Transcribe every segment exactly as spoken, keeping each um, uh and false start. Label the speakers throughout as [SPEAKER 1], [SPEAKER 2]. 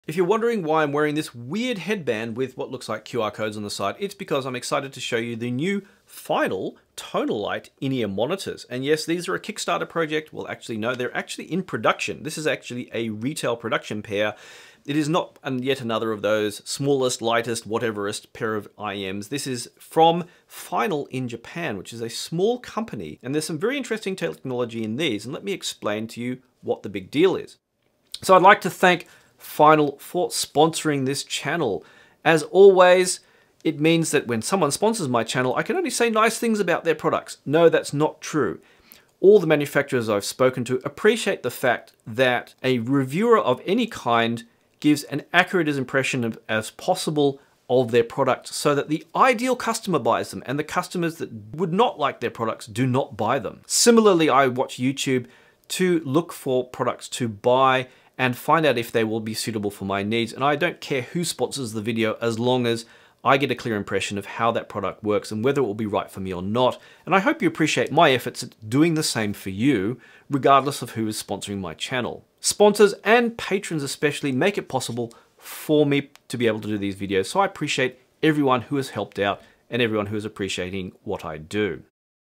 [SPEAKER 1] If you're wondering why I'm wearing this weird headband with what looks like Q R codes on the side, it's because I'm excited to show you the new Final TONALITE in-ear monitors. And yes, these are a Kickstarter project. Well, actually, no, they're actually in production. This is actually a retail production pair. It is not yet another of those smallest, lightest, whateverest pair of I E Ms. This is from Final in Japan, which is a small company. And there's some very interesting technology in these. And let me explain to you what the big deal is. So I'd like to thank Final for sponsoring this channel. As always, it means that when someone sponsors my channel, I can only say nice things about their products. No, that's not true. All the manufacturers I've spoken to appreciate the fact that a reviewer of any kind gives an accurate impression of, as possible of their product so that the ideal customer buys them and the customers that would not like their products do not buy them. Similarly, I watch YouTube to look for products to buy and find out if they will be suitable for my needs. And I don't care who sponsors the video as long as I get a clear impression of how that product works and whether it will be right for me or not. And I hope you appreciate my efforts at doing the same for you, regardless of who is sponsoring my channel. Sponsors and patrons especially make it possible for me to be able to do these videos. So I appreciate everyone who has helped out and everyone who is appreciating what I do.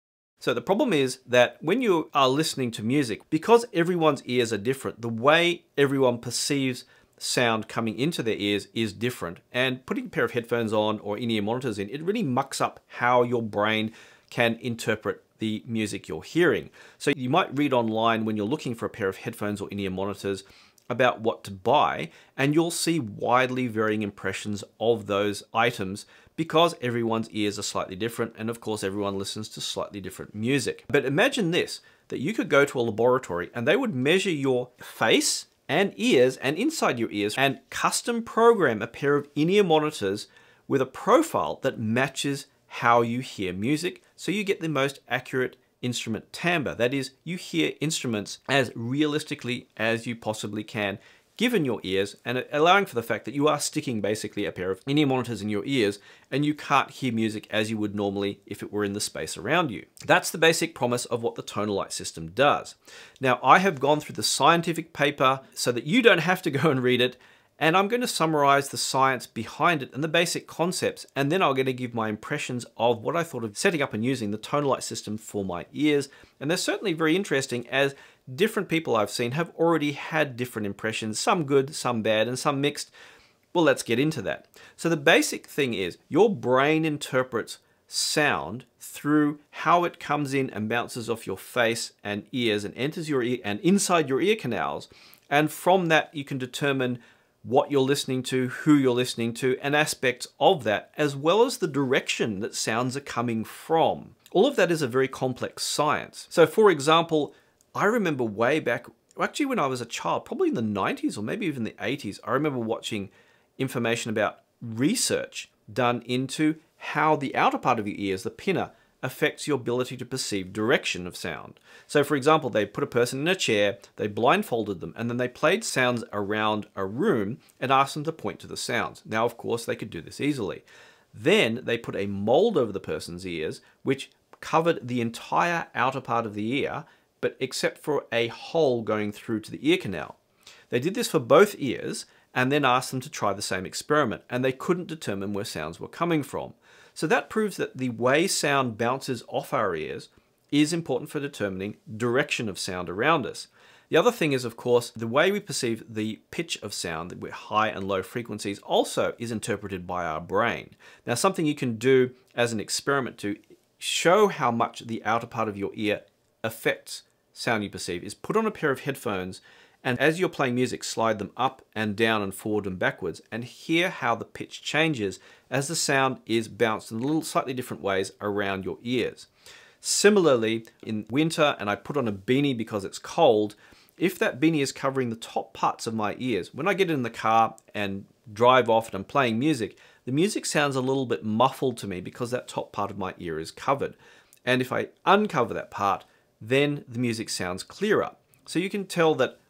[SPEAKER 1] So the problem is that when you are listening to music, because everyone's ears are different, the way everyone perceives sound coming into their ears is different. And putting a pair of headphones on or in-ear monitors in, it really mucks up how your brain can interpret the music you're hearing. So you might read online when you're looking for a pair of headphones or in-ear monitors about what to buy, and you'll see widely varying impressions of those items because everyone's ears are slightly different, and of course everyone listens to slightly different music. But imagine this, that you could go to a laboratory and they would measure your face and ears and inside your ears and custom program a pair of in-ear monitors with a profile that matches how you hear music, so you get the most accurate instrument timbre. That is, you hear instruments as realistically as you possibly can, given your ears, and allowing for the fact that you are sticking basically a pair of in-ear monitors in your ears and you can't hear music as you would normally if it were in the space around you. That's the basic promise of what the TONALITE system does. Now, I have gone through the scientific paper so that you don't have to go and read it, and I'm going to summarize the science behind it and the basic concepts, and then I'm going to give my impressions of what I thought of setting up and using the TONALITE system for my ears. And they're certainly very interesting, as different people I've seen have already had different impressions, some good, some bad, and some mixed. Well, let's get into that. So the basic thing is your brain interprets sound through how it comes in and bounces off your face and ears and enters your ear and inside your ear canals. And from that, you can determine what you're listening to, who you're listening to, and aspects of that, as well as the direction that sounds are coming from. All of that is a very complex science. So for example, I remember way back, actually when I was a child, probably in the nineties or maybe even the eighties, I remember watching information about research done into how the outer part of your ears, the pinna, affects your ability to perceive direction of sound. So for example, they put a person in a chair, they blindfolded them, and then they played sounds around a room and asked them to point to the sounds. Now, of course, they could do this easily. Then they put a mold over the person's ears, which covered the entire outer part of the ear, but except for a hole going through to the ear canal. They did this for both ears and then asked them to try the same experiment, and they couldn't determine where sounds were coming from. So that proves that the way sound bounces off our ears is important for determining direction of sound around us. The other thing is, of course, the way we perceive the pitch of sound, with high and low frequencies, also is interpreted by our brain. Now, something you can do as an experiment to show how much the outer part of your ear affects sound you perceive is put on a pair of headphones, and as you're playing music, slide them up and down and forward and backwards, and hear how the pitch changes as the sound is bounced in little slightly different ways around your ears. Similarly, in winter, and I put on a beanie because it's cold, if that beanie is covering the top parts of my ears, when I get in the car and drive off and I'm playing music, the music sounds a little bit muffled to me because that top part of my ear is covered. And if I uncover that part, then the music sounds clearer. So you can tell that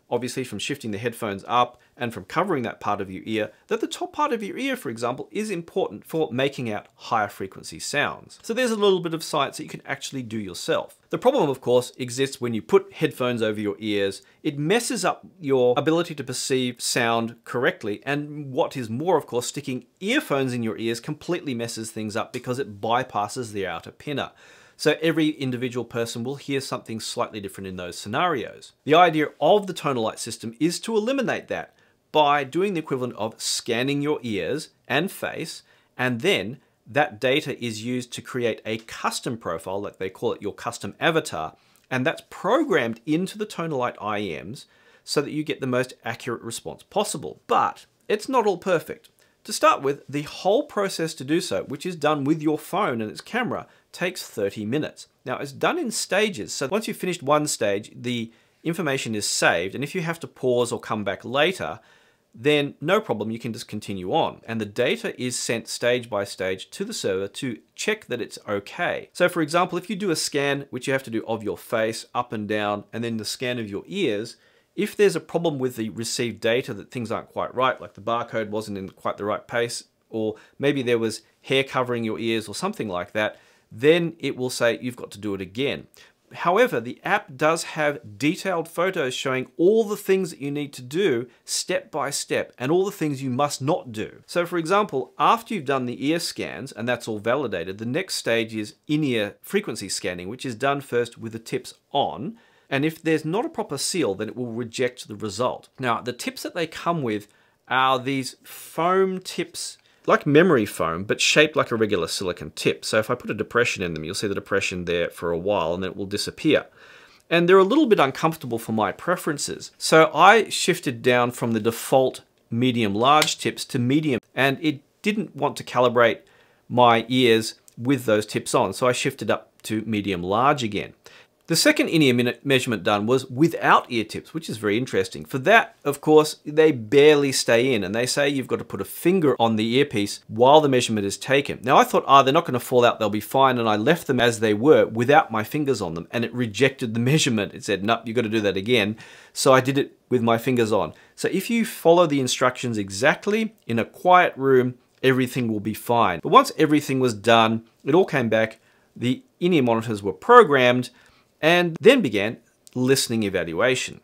[SPEAKER 1] obviously from shifting the headphones up and from covering that part of your ear, that the top part of your ear, for example, is important for making out higher frequency sounds. So there's a little bit of science that you can actually do yourself. The problem, of course, exists when you put headphones over your ears. It messes up your ability to perceive sound correctly. And what is more, of course, sticking earphones in your ears completely messes things up because it bypasses the outer pinna. So every individual person will hear something slightly different in those scenarios. The idea of the TONALITE system is to eliminate that by doing the equivalent of scanning your ears and face, and then that data is used to create a custom profile, like they call it your custom avatar, and that's programmed into the TONALITE I E Ms so that you get the most accurate response possible. But it's not all perfect. To start with, the whole process to do so, which is done with your phone and its camera, takes thirty minutes. Now, it's done in stages, so once you've finished one stage, the information is saved, and if you have to pause or come back later, then no problem, you can just continue on. And the data is sent stage by stage to the server to check that it's okay. So for example, if you do a scan, which you have to do of your face, up and down, and then the scan of your ears, if there's a problem with the received data that things aren't quite right, like the barcode wasn't in quite the right pace, or maybe there was hair covering your ears or something like that, then it will say you've got to do it again. However, the app does have detailed photos showing all the things that you need to do step by step and all the things you must not do. So for example, after you've done the ear scans and that's all validated, the next stage is in-ear frequency scanning, which is done first with the tips on. And if there's not a proper seal, then it will reject the result. Now, the tips that they come with are these foam tips, like memory foam, but shaped like a regular silicon tip. So if I put a depression in them, you'll see the depression there for a while and then it will disappear. And they're a little bit uncomfortable for my preferences. So I shifted down from the default medium large tips to medium, and it didn't want to calibrate my ears with those tips on. So I shifted up to medium large again. The second in-ear measurement done was without ear tips, which is very interesting. For that, of course, they barely stay in, and they say you've got to put a finger on the earpiece while the measurement is taken. Now I thought, ah, oh, they're not going to fall out, they'll be fine, and I left them as they were without my fingers on them, and it rejected the measurement. It said, nope, you've got to do that again. So I did it with my fingers on. So if you follow the instructions exactly in a quiet room, everything will be fine. But once everything was done, it all came back, the in-ear monitors were programmed, and then began listening evaluation.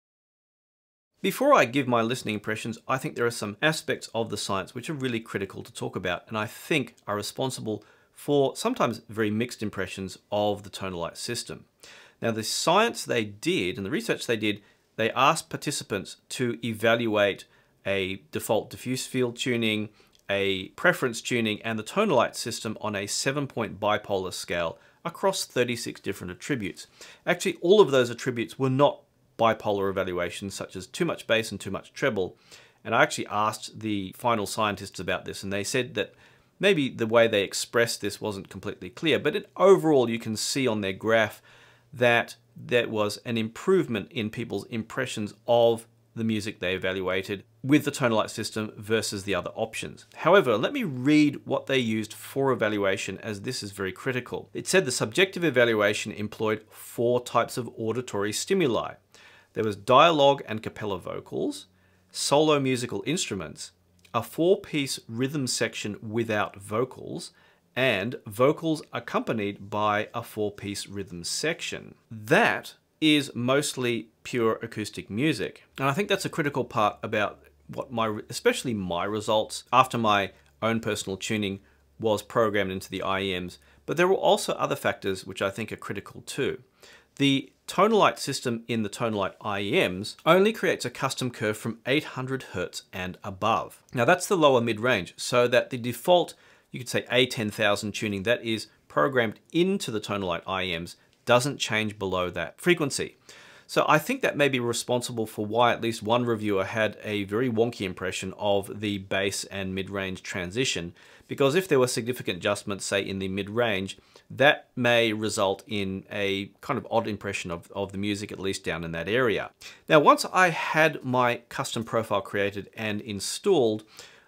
[SPEAKER 1] Before I give my listening impressions, I think there are some aspects of the science which are really critical to talk about, and I think are responsible for sometimes very mixed impressions of the TONALITE system. Now, the science they did and the research they did, they asked participants to evaluate a default diffuse field tuning, a preference tuning, and the TONALITE system on a seven-point bipolar scale across thirty-six different attributes. Actually, all of those attributes were not bipolar evaluations, such as too much bass and too much treble. And I actually asked the final scientists about this, and they said that maybe the way they expressed this wasn't completely clear, but it, overall you can see on their graph that there was an improvement in people's impressions of the music they evaluated with the TONALITE system versus the other options. However, let me read what they used for evaluation, as this is very critical. It said the subjective evaluation employed four types of auditory stimuli. There was dialogue and cappella vocals, solo musical instruments, a four-piece rhythm section without vocals, and vocals accompanied by a four-piece rhythm section. That is mostly pure acoustic music. And I think that's a critical part about what my, especially my results after my own personal tuning was programmed into the I E Ms. But there were also other factors which I think are critical too. The TONALITE system in the TONALITE I E Ms only creates a custom curve from eight hundred hertz and above. Now that's the lower mid-range, so that the default, you could say A ten thousand tuning that is programmed into the TONALITE I E Ms doesn't change below that frequency. So I think that may be responsible for why at least one reviewer had a very wonky impression of the bass and mid-range transition, because if there were significant adjustments, say in the mid-range, that may result in a kind of odd impression of, of the music, at least down in that area. Now, once I had my custom profile created and installed,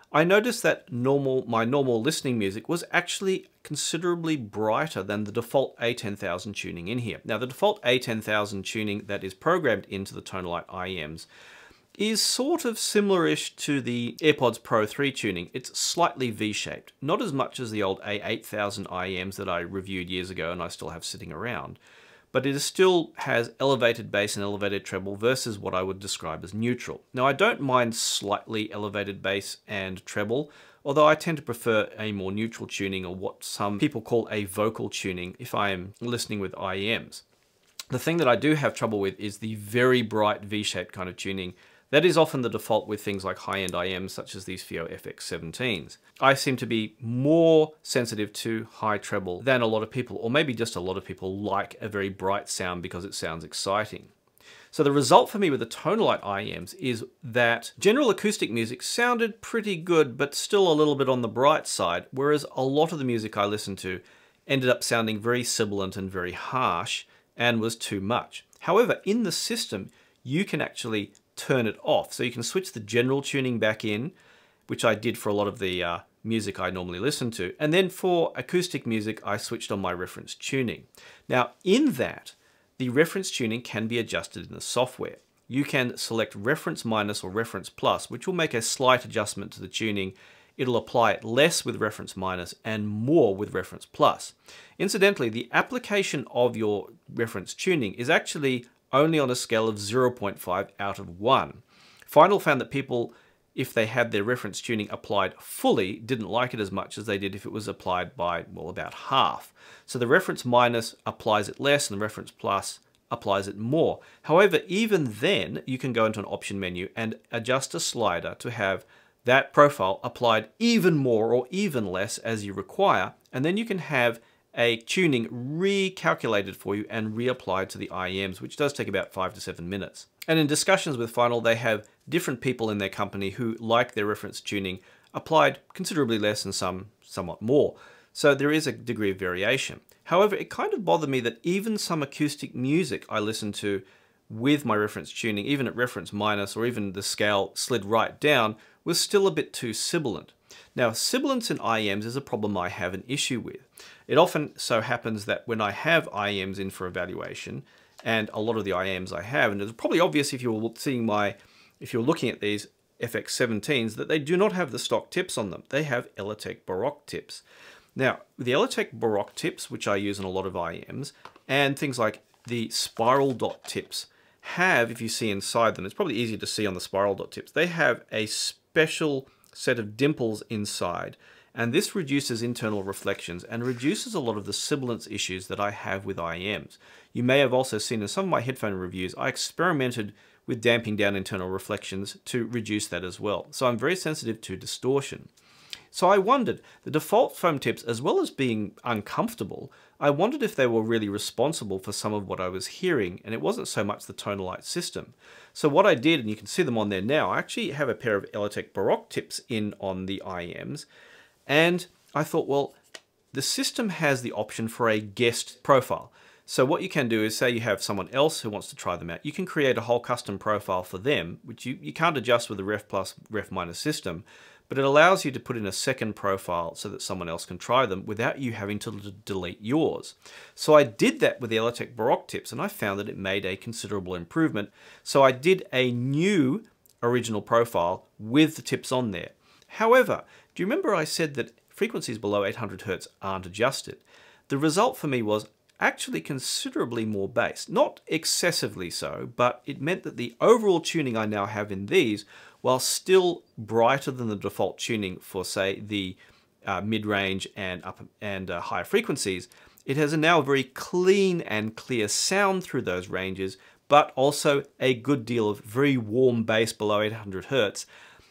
[SPEAKER 1] I noticed that normal, my normal listening music was actually considerably brighter than the default A ten thousand tuning in here. Now the default A ten thousand tuning that is programmed into the TONALITE I E Ms is sort of similar-ish to the Airpods Pro three tuning. It's slightly V-shaped, not as much as the old A eight thousand I E Ms that I reviewed years ago and I still have sitting around. But it still has elevated bass and elevated treble versus what I would describe as neutral. Now I don't mind slightly elevated bass and treble, although I tend to prefer a more neutral tuning, or what some people call a vocal tuning, if I am listening with I E Ms. The thing that I do have trouble with is the very bright V-shaped kind of tuning. That is often the default with things like high-end I E Ms such as these F I O F X seventeens. I seem to be more sensitive to high treble than a lot of people, or maybe just a lot of people like a very bright sound because it sounds exciting. So the result for me with the TONALITE I E Ms is that general acoustic music sounded pretty good, but still a little bit on the bright side, whereas a lot of the music I listened to ended up sounding very sibilant and very harsh and was too much. However, in the system, you can actually turn it off. So you can switch the general tuning back in, which I did for a lot of the uh, music I normally listen to. And then for acoustic music, I switched on my reference tuning. Now in that, the reference tuning can be adjusted in the software. You can select reference minus or reference plus, which will make a slight adjustment to the tuning. It'll apply it less with reference minus and more with reference plus. Incidentally, the application of your reference tuning is actually only on a scale of zero point five out of one. Final found that people, if they had their reference tuning applied fully, didn't like it as much as they did if it was applied by, well, about half. So the reference minus applies it less and the reference plus applies it more. However, even then, you can go into an option menu and adjust a slider to have that profile applied even more or even less as you require, and then you can have a tuning recalculated for you and reapplied to the I E Ms, which does take about five to seven minutes. And in discussions with Final, they have different people in their company who like their reference tuning applied considerably less and some somewhat more. So there is a degree of variation. However, it kind of bothered me that even some acoustic music I listen to with my reference tuning, even at reference minus or even the scale slid right down, was still a bit too sibilant. Now, sibilance in I E Ms is a problem I have an issue with. It often so happens that when I have I E Ms in for evaluation, and a lot of the I E Ms I have, and it's probably obvious if you're seeing my, if you're looking at these F X seventeens, that they do not have the stock tips on them. They have L D A C Baroque tips. Now, the L D A C Baroque tips, which I use in a lot of I E Ms, and things like the spiral dot tips, have, if you see inside them, it's probably easier to see on the spiral dot tips, they have a special set of dimples inside, and this reduces internal reflections and reduces a lot of the sibilance issues that I have with I E Ms. You may have also seen in some of my headphone reviews, I experimented with damping down internal reflections to reduce that as well. So I'm very sensitive to distortion. So I wondered, the default foam tips, as well as being uncomfortable, I wondered if they were really responsible for some of what I was hearing, and it wasn't so much the TONALITE system. So what I did, and you can see them on there now, I actually have a pair of L D A C Baroque tips in on the I E Ms, and I thought, well, the system has the option for a guest profile. So what you can do is, say you have someone else who wants to try them out, you can create a whole custom profile for them, which you, you can't adjust with the Ref Plus, Ref Minus system, but it allows you to put in a second profile so that someone else can try them without you having to delete yours. So I did that with the L D A C Baroque tips, and I found that it made a considerable improvement. So I did a new original profile with the tips on there. However, do you remember I said that frequencies below eight hundred hertz aren't adjusted? The result for me was actually considerably more bass. Not excessively so, but it meant that the overall tuning I now have in these, while still brighter than the default tuning for, say, the uh, mid-range and up and uh, higher frequencies, it has a now very clean and clear sound through those ranges, but also a good deal of very warm bass below eight hundred hertz.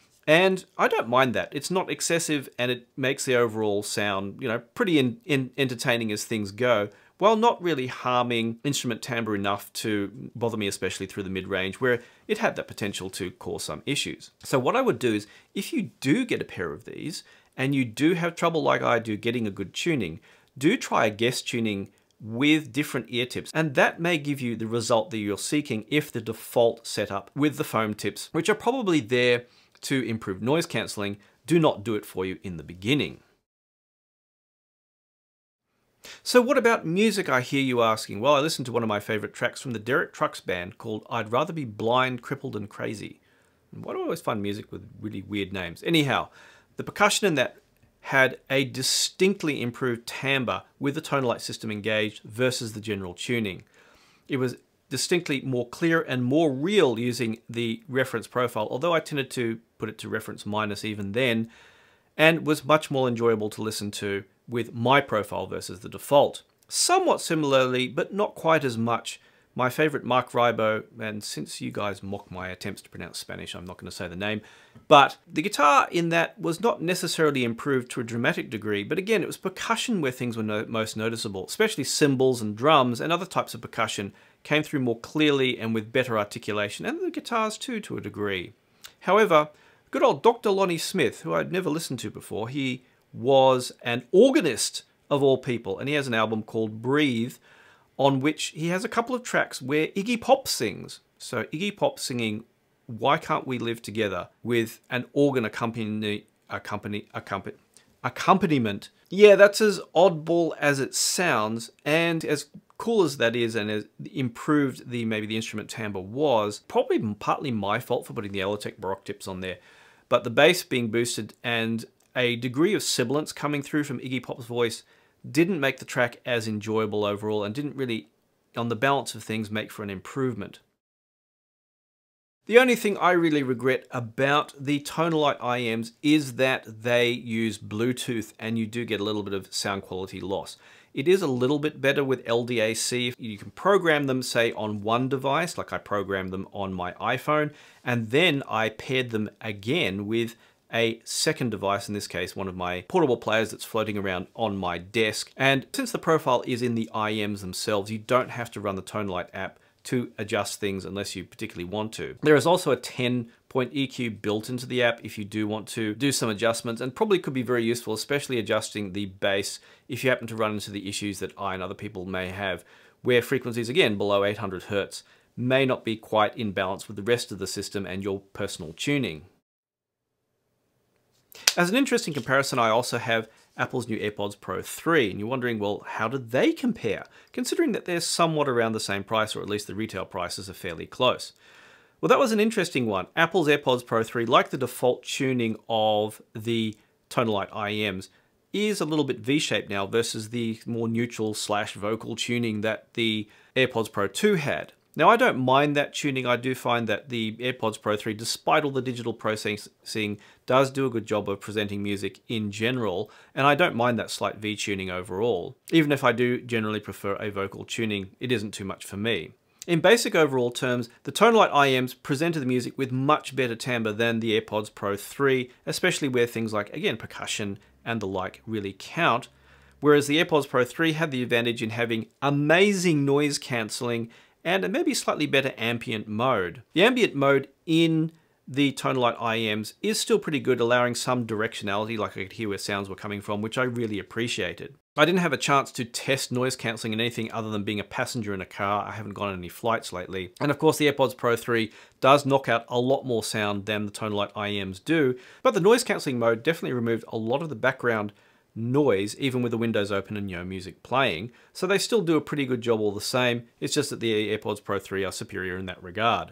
[SPEAKER 1] And I don't mind that. It's not excessive, and it makes the overall sound, you know, pretty in, in entertaining as things go, while not really harming instrument timbre enough to bother me, especially through the mid-range, where it had that potential to cause some issues. So what I would do is, if you do get a pair of these, and you do have trouble like I do getting a good tuning, do try a guest tuning with different ear tips, and that may give you the result that you're seeking if the default setup with the foam tips, which are probably there to improve noise cancelling, do not do it for you in the beginning. So what about music, I hear you asking? Well, I listened to one of my favorite tracks from the Derek Trucks band called I'd Rather Be Blind, Crippled and Crazy. Why do I always find music with really weird names? Anyhow, the percussion in that had a distinctly improved timbre with the TONALITE system engaged versus the general tuning. It was distinctly more clear and more real using the reference profile, although I tended to put it to reference minus even then, and was much more enjoyable to listen to with my profile versus the default. Somewhat similarly, but not quite as much, my favorite Mark Ribot, and since you guys mock my attempts to pronounce Spanish, I'm not going to say the name, but the guitar in that was not necessarily improved to a dramatic degree, but again, it was percussion where things were no most noticeable, especially cymbals and drums and other types of percussion came through more clearly and with better articulation, and the guitars too to a degree. However, good old Doctor Lonnie Smith, who I'd never listened to before, he was an organist of all people, and he has an album called Breathe, on which he has a couple of tracks where Iggy Pop sings. So Iggy Pop singing Why Can't We Live Together with an organ accompany, accompany, accompany, accompaniment. Yeah, that's as oddball as it sounds, and as cool as that is and as improved the maybe the instrument timbre was, probably partly my fault for putting the L D A C Baroque tips on there, but the bass being boosted and a degree of sibilance coming through from Iggy Pop's voice didn't make the track as enjoyable overall and didn't really, on the balance of things, make for an improvement. The only thing I really regret about the TONALITE I E Ms is that they use Bluetooth and you do get a little bit of sound quality loss. It is a little bit better with L D A C. You can program them, say, on one device, like I programmed them on my iPhone, and then I paired them again with a second device, in this case one of my portable players that's floating around on my desk. And since the profile is in the I E Ms themselves, you don't have to run the TONALITE app to adjust things unless you particularly want to. There is also a ten point E Q built into the app if you do want to do some adjustments, and probably could be very useful, especially adjusting the bass if you happen to run into the issues that I and other people may have, where frequencies, again, below eight hundred hertz may not be quite in balance with the rest of the system and your personal tuning. As an interesting comparison, I also have Apple's new Airpods Pro three, and you're wondering, well, how do they compare? Considering that they're somewhat around the same price, or at least the retail prices are fairly close. Well, that was an interesting one. Apple's Airpods Pro three, like the default tuning of the TONALITE I E Ms, is a little bit V-shaped now versus the more neutral slash vocal tuning that the Airpods Pro two had. Now, I don't mind that tuning. I do find that the Airpods Pro three, despite all the digital processing, does do a good job of presenting music in general, and I don't mind that slight V-tuning overall. Even if I do generally prefer a vocal tuning, it isn't too much for me. In basic overall terms, the TONALITE I E Ms presented the music with much better timbre than the Airpods Pro three, especially where things like, again, percussion and the like really count, whereas the Airpods Pro three had the advantage in having amazing noise cancelling and a maybe slightly better ambient mode. The ambient mode in the TONALITE I E Ms is still pretty good, allowing some directionality, like I could hear where sounds were coming from, which I really appreciated. I didn't have a chance to test noise cancelling in anything other than being a passenger in a car. I haven't gone on any flights lately. And of course the Airpods Pro three does knock out a lot more sound than the TONALITE I E Ms do, but the noise cancelling mode definitely removed a lot of the background noise, even with the windows open and no music playing. So they still do a pretty good job all the same. It's just that the Airpods Pro three are superior in that regard.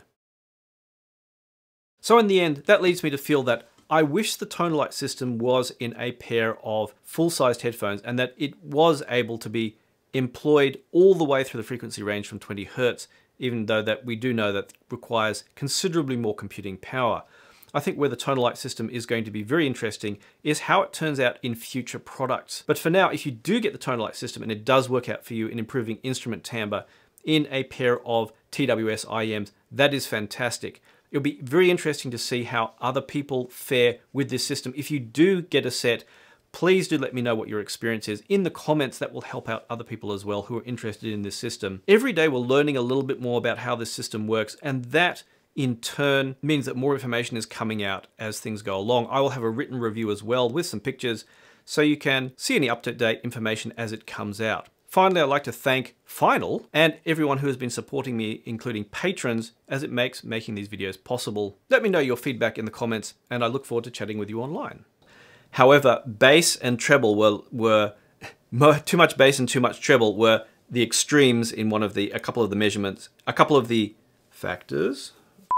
[SPEAKER 1] So in the end, that leads me to feel that I wish the TONALITE system was in a pair of full-sized headphones and that it was able to be employed all the way through the frequency range from twenty hertz, even though that we do know that requires considerably more computing power. I think where the TONALITE system is going to be very interesting is how it turns out in future products. But for now, if you do get the TONALITE system and it does work out for you in improving instrument timbre in a pair of T W S I E Ms, that is fantastic. It'll be very interesting to see how other people fare with this system. If you do get a set, please do let me know what your experience is in the comments. That will help out other people as well who are interested in this system. Every day we're learning a little bit more about how this system works, and that in turn means that more information is coming out as things go along. I will have a written review as well with some pictures so you can see any up-to-date information as it comes out. Finally, I'd like to thank Final and everyone who has been supporting me, including patrons, as it makes making these videos possible. Let me know your feedback in the comments, and I look forward to chatting with you online. However, bass and treble were, were too much bass and too much treble were the extremes in one of the, a couple of the measurements, a couple of the factors.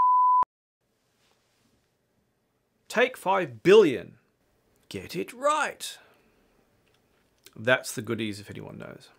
[SPEAKER 1] Take five billion. Get it right. That's the goodies if anyone knows.